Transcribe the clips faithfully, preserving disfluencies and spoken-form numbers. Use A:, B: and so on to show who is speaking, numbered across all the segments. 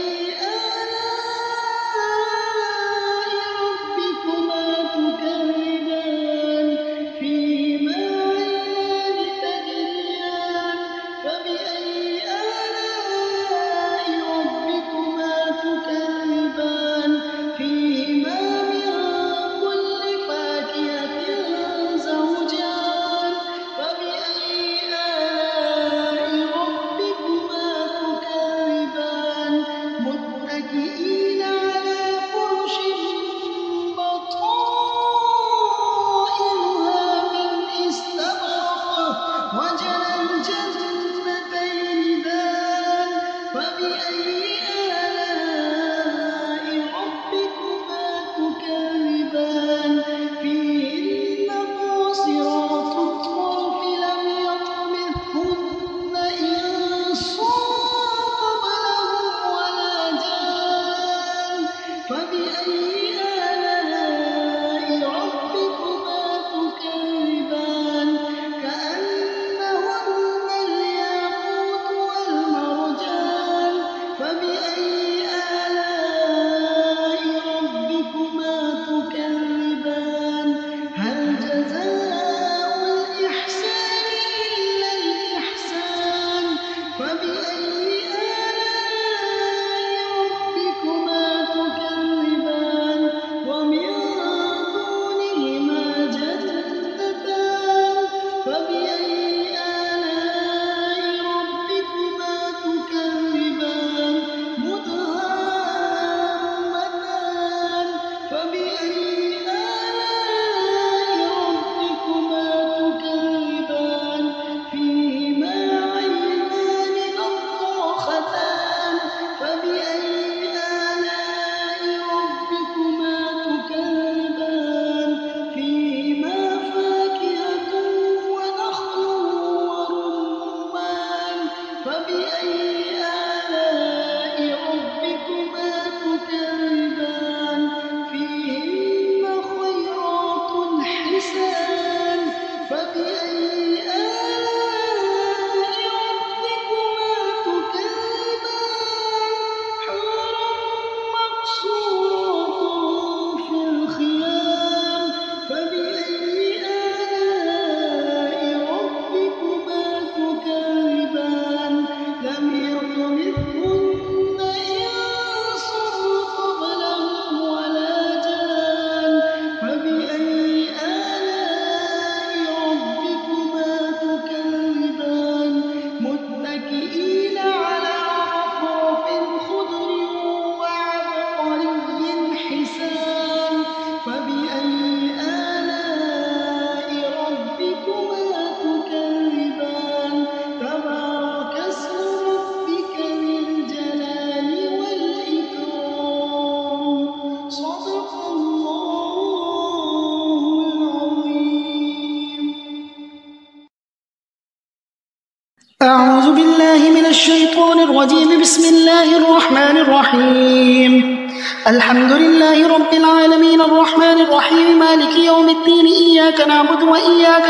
A: أعوذ بالله من الشيطان الرجيم. بسم الله الرحمن الرحيم. الحمد لله رب العالمين الرحمن الرحيم مالك يوم الدين. إياك نعبد وإياك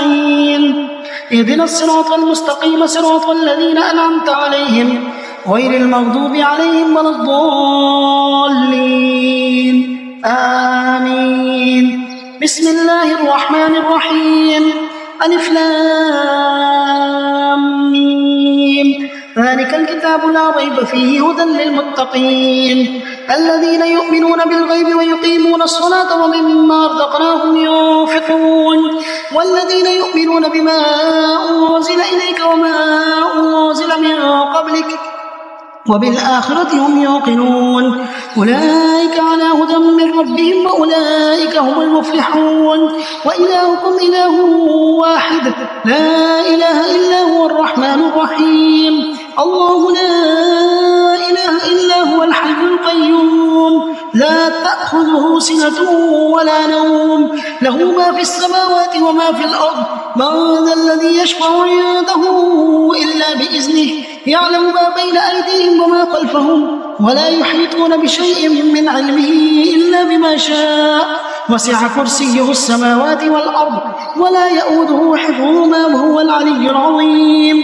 A: نستعين. اهدنا الصراط المستقيم صراط الذين أنعمت عليهم غير المغضوب عليهم ولا الضالين. آمين. بسم الله الرحمن الرحيم. ألف لام ميم. ذلك الكتاب لا ريب فيه هدى للمتقين الذين يؤمنون بالغيب ويقيمون الصلاة ومما رزقناهم ينفقون والذين يؤمنون بما أنزل إليك وما أنزل من قبلك وبالآخرة هم يوقنون. أولئك على هدى من ربهم وأولئك هم المفلحون. وإلهكم إله واحد لا إله إلا هو الرحمن الرحيم. الله لا إله إلا هو الحي القيوم لا تأخذه سنة ولا نوم له ما في السماوات وما في الأرض. من ذا الذي يشفع عنده إلا بإذنه يعلم ما بين أيديهم وما خلفهم ولا يحيطون بشيء من علمه إلا بما شاء. وسع كرسيه السماوات والأرض ولا يؤوده حفظهما وهو العلي العظيم.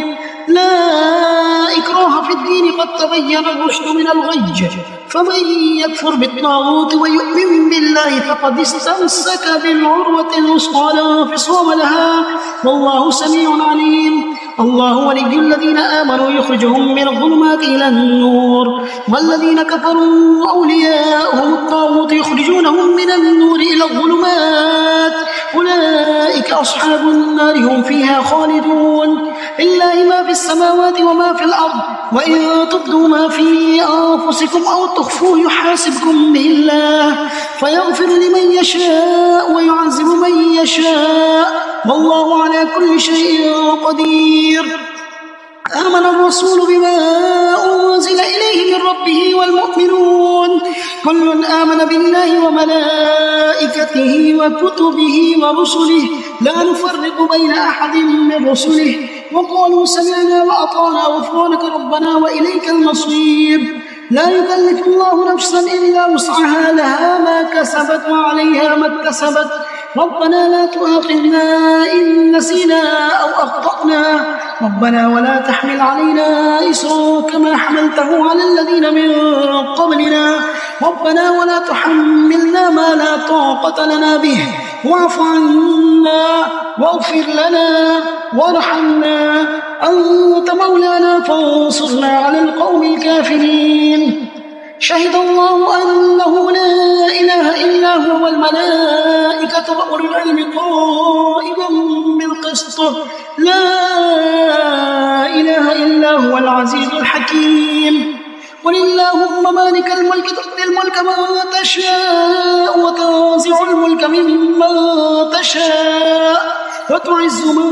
A: لا إكراه في الدين قد تبين الرشد من الغي فمن يكفر بالطاغوت ويؤمن بالله فقد استمسك بالعروة الوثقى لا انفصام لها والله سميع عليم. الله ولي الذين آمنوا يخرجهم من الظلمات إلى النور والذين كفروا أولياءهم الطاغوت يخرجونهم من النور إلى الظلمات أولئك أصحاب النار هم فيها خالدون. لله ما في السماوات وما في الأرض وإن تبدوا ما في أنفسكم أو تخفوه يحاسبكم به الله فيغفر لمن يشاء ويعذب من يشاء والله على كل شيء قدير. آمن الرسول بما أنزل إليه من ربه والمؤمنون كل آمن بالله وملائكته وكتبه ورسله لا نفرق بين أحد من رسله وقالوا سمعنا وأطعنا غفرانك ربنا وإليك المصير. لا يكلف الله نفسا إلا وسعها لها ما كسبت وعليها ما اكتسبت ربنا لا تؤاخذنا إن نسينا أو أخطأنا ربنا ولا تحمل علينا إصرا كما حملته على الذين من قبلنا ربنا ولا تحملنا ما لا طاقة لنا به واعف عنا واغفر لنا وارحمنا أنت مولانا فانصرنا على القوم الكافرين. شهد الله أنه لا إله إلا هو والملائكة وأولو العلم قائما بالقسط لا إله إلا هو العزيز الحكيم. قل اللهم مالك الملك تؤتي الملك من تشاء وتنزع الملك ممن تشاء وتعز من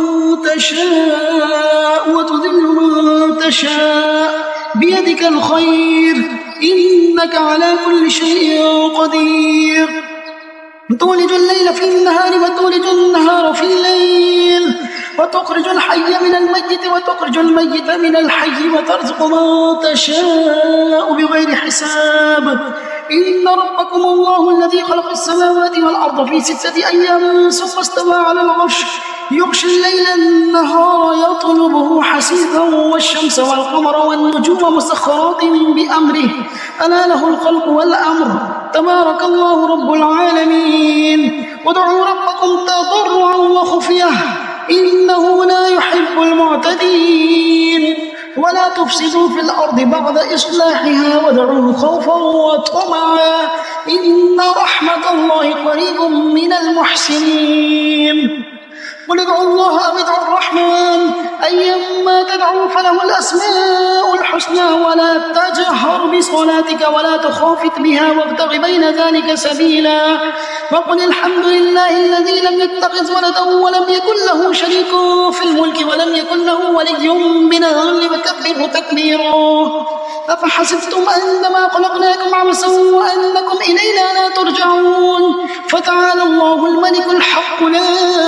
A: تشاء وتذل من تشاء بيدك الخير إنك على كل شيء قدير. تولج الليل في النهار وتولج النهار في الليل وتخرج الحي من الميت وتخرج الميت من الحي وترزق من تشاء بغير حساب. إن ربكم الله الذي خلق السماوات والأرض في ستة أيام ثم استوى على العرش يغشي الليل النهار يطلبه حسيبا والشمس والقمر والنجوم مسخرات بأمره ألا له الخلق والأمر تبارك الله رب العالمين. ودعوا ربكم تضرعا وخفية إنه لا يحب المعتدين ولا تفسدوا في الأرض بعد إصلاحها ودعوه خوفا وطمعا إن رحمة الله قريب من المحسنين. قل ادعوا الله أو ادعوا الرحمن أيما تدعوا فله الأسماء الحسنى ولا تجهر بصلاتك ولا تخافت بها وابتغ بين ذلك سبيلا. وقل الحمد لله الذي لم يتخذ ولدا ولم يكن له شريك في الملك ولم يكن له ولي من الذل وكبره تكبيرا. أفحسبتم أنما خلقناكم عبثا وأنكم إلينا لا ترجعون فتعالى الله الملك الحق لا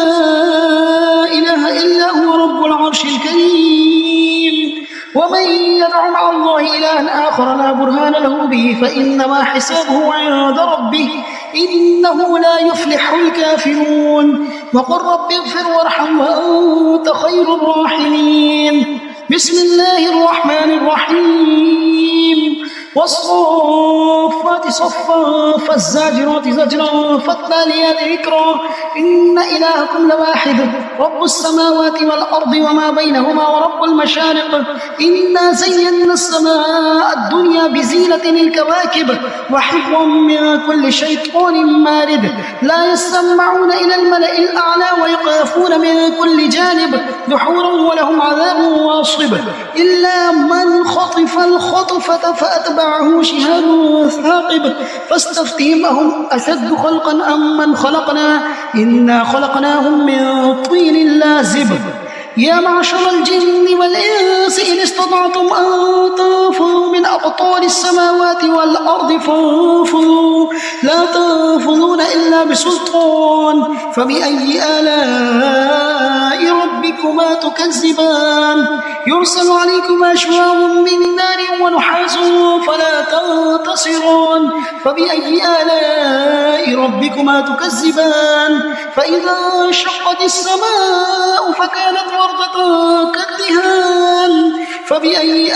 A: إله إلا هو رب العرش الكريم. ومن يدع مع الله إلها آخر لا برهان له به فإنما حسابه عند ربه إنه لا يفلح الكافرون. وقل رب اغفر وارحم وأنت خير الراحمين. بسم الله الرحمن الرحيم. والصافات صفا فالزاجرات زجرا فالتاليات ذكرا إن إلهكم لواحد رب السماوات والأرض وما بينهما ورب المشارق إنا زينا السماء الدنيا بزينة الكواكب وحفظا من كل شيطان مارد لا يسمعون إلى الملأ الأعلى ويخافون من كل جانب دحورا ولهم عذاب واصب إلا من خطف الخطفة فأتبعه شهاب ثاقب فاستفتهم أهم أشد خلقا أم من خلقنا إنا خلقناهم من طين لازب. يا معشر الجن والإنس إن استطعتم أن تنفذوا من أقطار السماوات والأرض فانفذوا لا تنفذون إلا بسلطان فبأي آلاء ربك ربكما تكذبان يرسل عليكما شواظ من نار ونحاس فلا تنتصران فبأي آلاء ربكما تكذبان فإذا انشقت السماء فكانت وردة كالدهان فبأي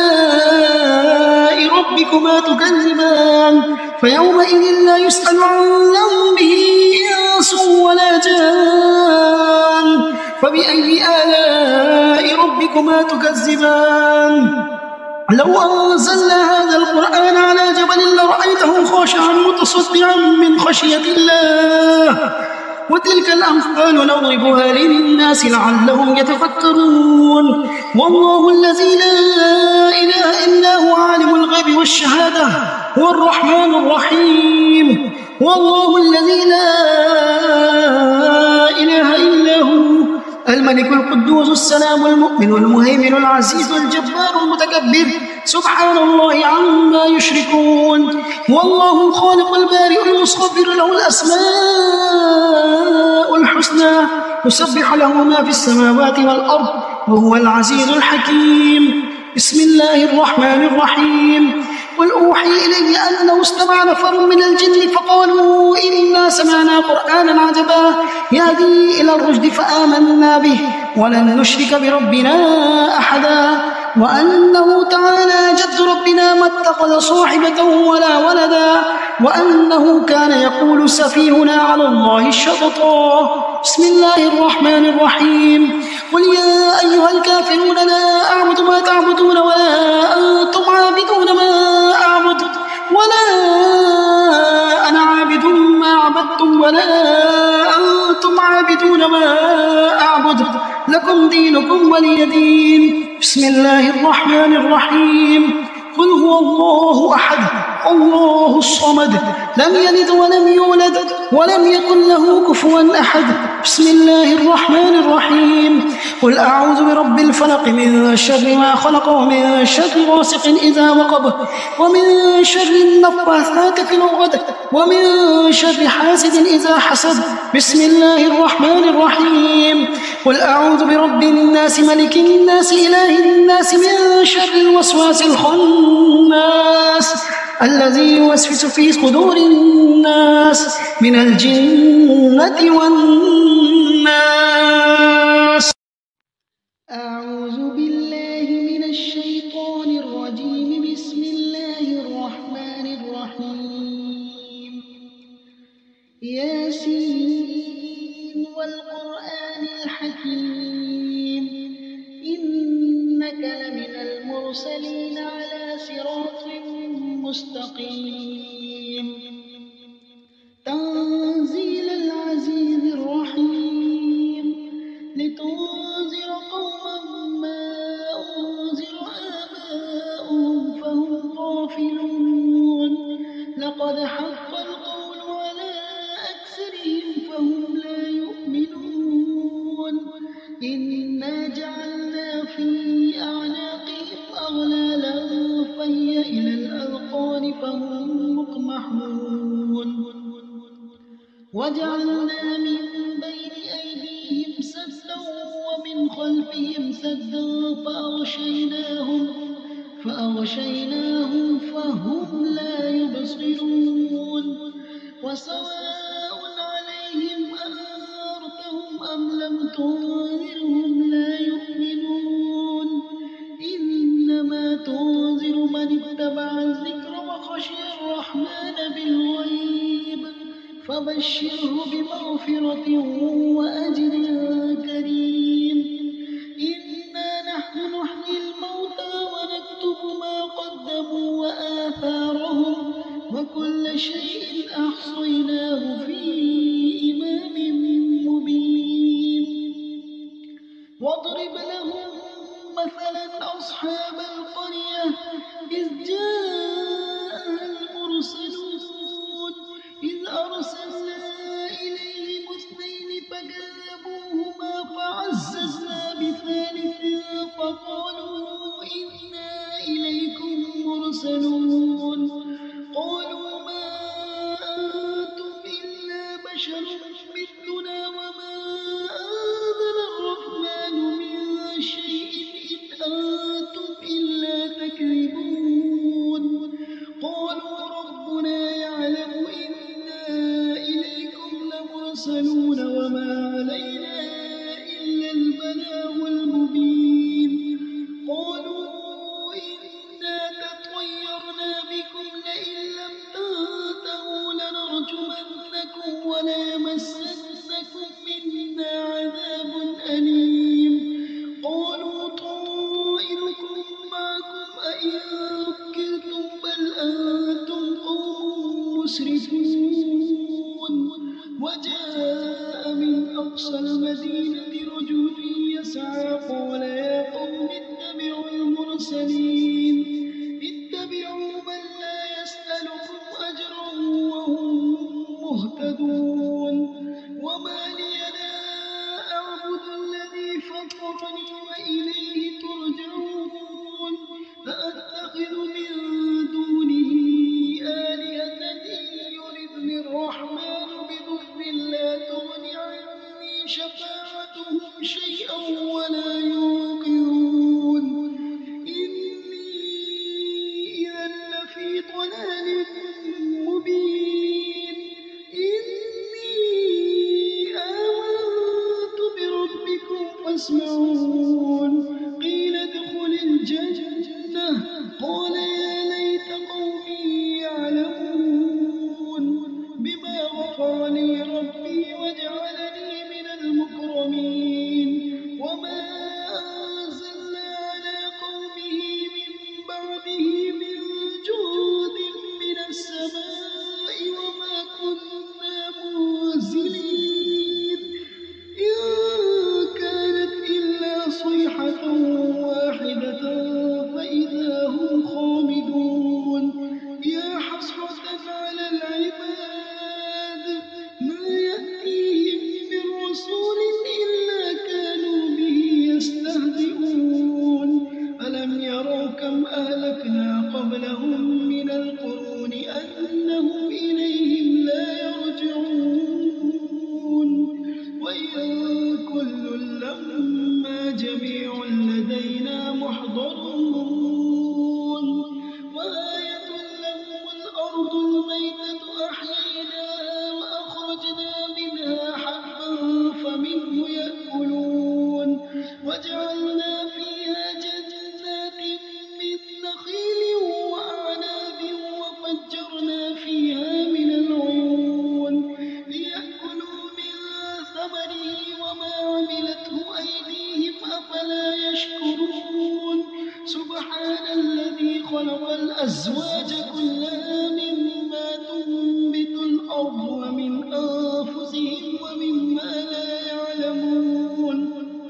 A: آلاء ربكما تكذبان فيومئذ لا يسأل عن ذنبه إنس ولا جان فبأي آلاء ربكما تكذبان لو أنزلنا هذا القرآن على جبل لرأيته خاشعا متصدعا من خشية الله وتلك الأمثال نضربها للناس لعلهم يتفكرون والله الذي لا إله إلا هو عالم الغيب والشهادة هو الرحمن الرحيم والله الذي لا إله إلا هو الملك القدوس السلام المؤمن المهيمن العزيز الجبار المتكبر سبحان الله عما يشركون والله الخالق البارئ المصور له الأسماء الحسنى يسبح له ما في السماوات والأرض وهو العزيز الحكيم بسم الله الرحمن الرحيم قل أوحي إلي أنه استمع نفر من الجن فقالوا إنا سمعنا قرآنا عجبا يهدي إلى الرشد فآمنا به ولن نشرك بربنا أحدا وأنه تعالى جد ربنا ما اتخذ صاحبة ولا ولدا وأنه كان يقول سفيهنا على الله الشططا بسم الله الرحمن الرحيم قل يا أيها الكافرون لا أعبد ما تعبدون ولا أنتم عابدون ما أعبد ولا أنا عابد ما عبدتم ولا أنتم عابدون ما أعبد لكم دينكم ولي دين بسم الله الرحمن الرحيم قل هو الله أحد الله الصمد لم يلد ولم يولد ولم يكن له كفوا أحد بسم الله الرحمن الرحيم قل أعوذ برب الفلق من شر ما خلق ومن شر غاسق إذا وقب ومن شر النفاثات في العقد ومن شر حاسد إذا حسد بسم الله الرحمن الرحيم قل أعوذ برب الناس ملك الناس إله الناس من شر الوسواس الخناس الذي يوسوس في صدور الناس من الجنة والناس أعوذ بالله من الشيطان الرجيم بسم الله الرحمن الرحيم ياسين والقرآن الحكيم إنك لمن المرسلين على صراط مستقيم تنزيل العزيز الرحيم لتنذر قوما ما أنذر آباؤهم فهم غافلون لقد حق القول على أكثرهم فهم لا يؤمنون إنا جعلنا في أعناقهم أغلالا فهي إلى الأذقان فهم مقمحون وجعلنا من بين أيديهم سدا ومن خلفهم سدا فأغشيناهم فأغشيناهم فهم لا يبصرون وسواء عليهم أنذرتهم أم لم تنذرهم لا يؤمنون إنما تنذر من اتبع الذكر وخشي الرحمن بالغيب فبشره بمغفرة وأجر كريم إنا نحن نحيي الموتى ونكتب ما قدموا وآثارهم وكل شيء أحصيناه في إمام مبين واضرب لهم مثلا أصحاب القرية إذ جاءها المرسلون إذ أرسلنا إليهم اثنين فكذبوهما فعززنا بثالث فقالوا إنا إليكم مرسلون قالوا ما أنتم إلا بشر مثلنا وما أنزل الرحمن مسرفون وجاء من أقصى المدينة رجل يسعى قال يا قوم اتبعوا المرسلين اتبعوا من لا يسألكم أجرا وهم مهتدون وما لي لا أعبد الذي فطرني وإليه ترجعون فأتخذ من دونه آلهة إن يردني الرحمن بضر لا تغن عني شفاعتهم شيئا ولا ينقذون إني إذا لفي ضلال مبين إني آمنت بربكم فاسمعون قيل ادخل الجنة قال يا ليت قومي يعلمون بما غفر لي ربي وجعلني من المكرمين وما أنزلنا على قومه من بعده من جود من السماء وما كنا منزلين إن كانت إلا صيحة واحدة فإذا هم خامدون يا حسرة على العباد ما يأتيهم من رسول إلا كانوا به يستهزئون ألم يروا كم أهلكنا قبلهم من القرون أنهم إليهم لا يرجعون وإن كل لما جميع لدينا محضرون وآية لهم الأرض الميتة أحييناها وأخرجنا منها حبا فمنه يأكلون وجعلنا فيها جنات من نخيل وأعناب وفجرنا فيها من العيون ليأكلوا من ثمره وما عملته أيديهم أفلا يشكرون سبحان الذي خلق الأزواج كلها مما تنبت الأرض ومن أنفسهم ومما لا يعلمون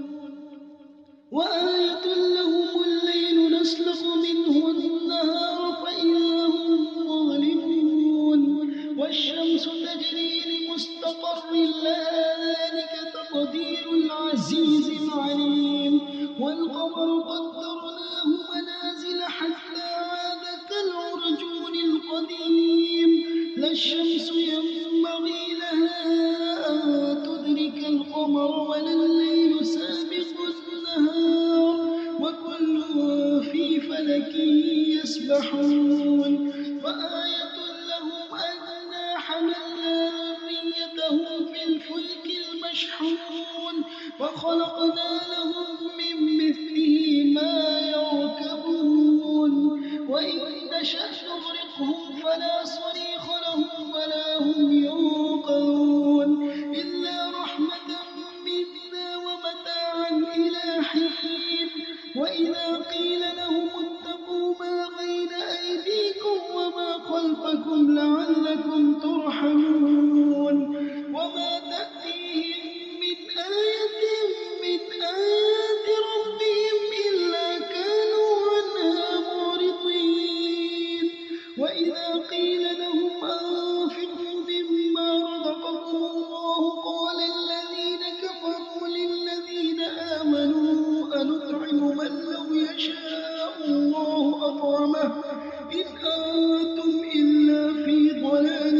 A: وآية لهم الليل نسلخ منه النهار فإذا هم ظالمون والشمس تجري لمستقر لها ذلك تقدير العزيز العليم والقمر قدرناه منازل حتى عاد كالعرجون القديم لا الشمس ينبغي لها أن تدرك القمر ولا الليل سابق النهار وكل في فلك يسبحون وآية لهم أنا حملنا ذريتهم في الفلك المشحون وخلقنا لهم من مثله ما يركبون وإن نشأ نغرقهم فلا صريخ لهم ولا هم ينقذون إلا رحمة منا ومتاعا إلى حين وإذا قيل لهم اتقوا ما بين أيديكم وما خلفكم لعلكم ترحمون وما تأتيهم من آية من آيات ربهم إلا كانوا عنها معرضين وإذا قيل لهم أنفقوا مما رزقكم الله قال الذين كفروا للذين آمنوا أنطعم من لو يشاء الله أطعمه إن أنتم إلا في ضلال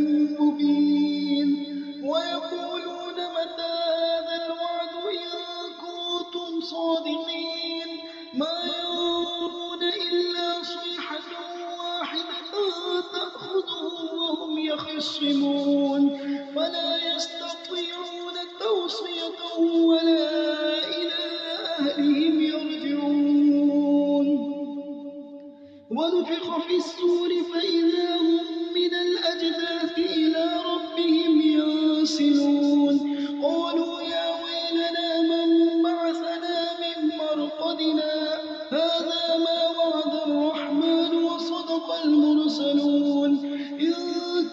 A: مبين ويقولون متى هذا الوعد إن كنتم صادقين ما ينظرون إلا صيحة واحدة تأخذهم وهم يخصمون فلا يستطيعون توصية ولا إلى أهلهم يرجعون ونفخ في السور فإذا هم من الأجداث إلى ربهم ينسلون قالوا يا ويلنا من بعثنا من مرقدنا هذا ما وعد الرحمن وصدق المرسلون إن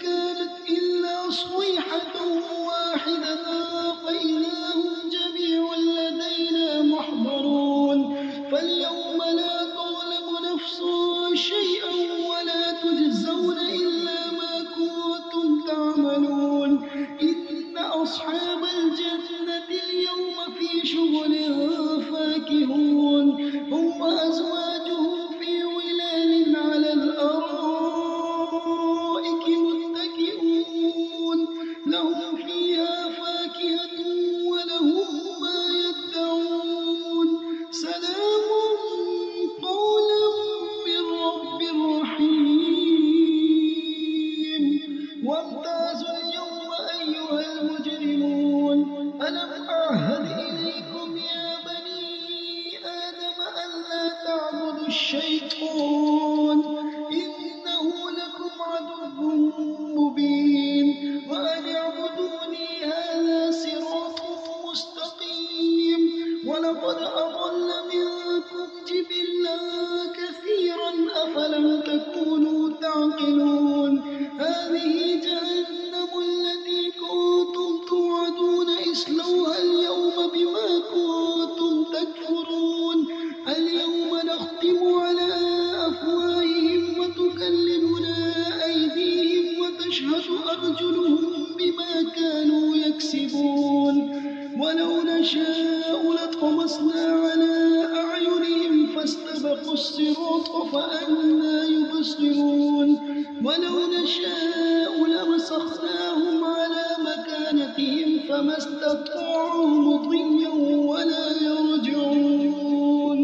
A: يكسبون ولو نشاء لطمسنا على أعينهم فاستبقوا الصراط فأنى يبصرون ولو نشاء لمسخناهم على مكانتهم فما استطاعوا مضيا ولا يرجعون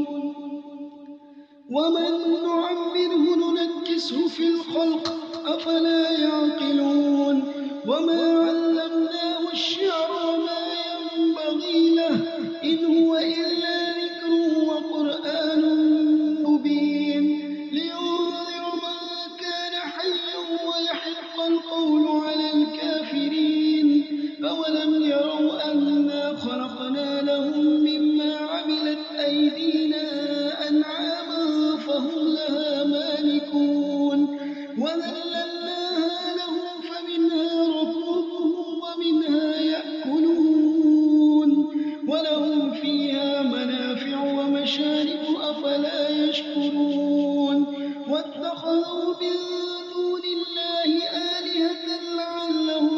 A: ومن نعمره ننكسه في الخلق أفلا يعقلون وما علمناه الشعر وما ينبغي له إن هو إلا ذكر وقرآن مبين لينذر من كان حيا ويحق القول على الكافرين أولم يروا أنا خلقنا لهم مما عملت أيدينا أنعاما فهم لها مالكون وذللناها لهم فمنها ركوبهم ومنها يأكلون ولهم فيها منافع ومشارب أفلا يشكرون واتخذوا من دون الله آلهة لعلهم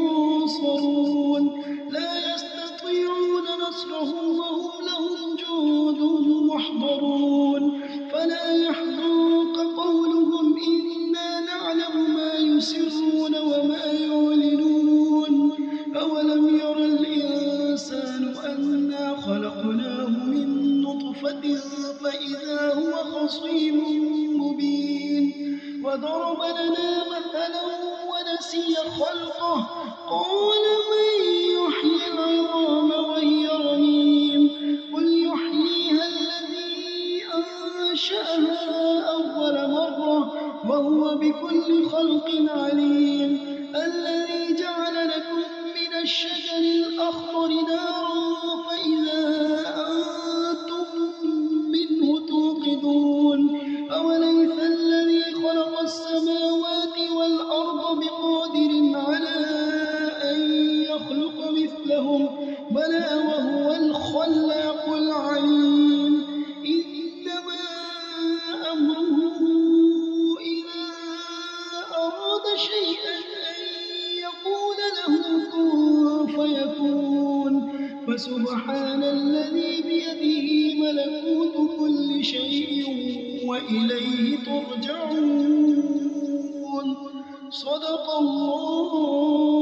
A: ينصرون لا يستطيعون نصرهم وهم لهم جند محضرون فلا يحزنك قولهم إنا نعلم ما يسرون وما يعلنون أولم ير الإنسان أنا خلقناه من نطفة فإذا هو خصيم مبين وضرب لنا مثلا ونسي خلقه قال من يحيي العظام وهي رميم قل يحييها الذي أنشأها أول مرة وهو بكل خلق عليم الذي جعل لكم من الشجر الأخضر نارا فإذا أنتم منه توقدون أوليس الذي خلق السماوات والأرض بقادر على أن يخلق مثلهم بلى وهو الخلاق العليم إنما أمره إذا أراد شيئا أن يقول له كن فيكون فسبحان الذي بيده ملكوت كل شيء وإليه ترجعون صدق الله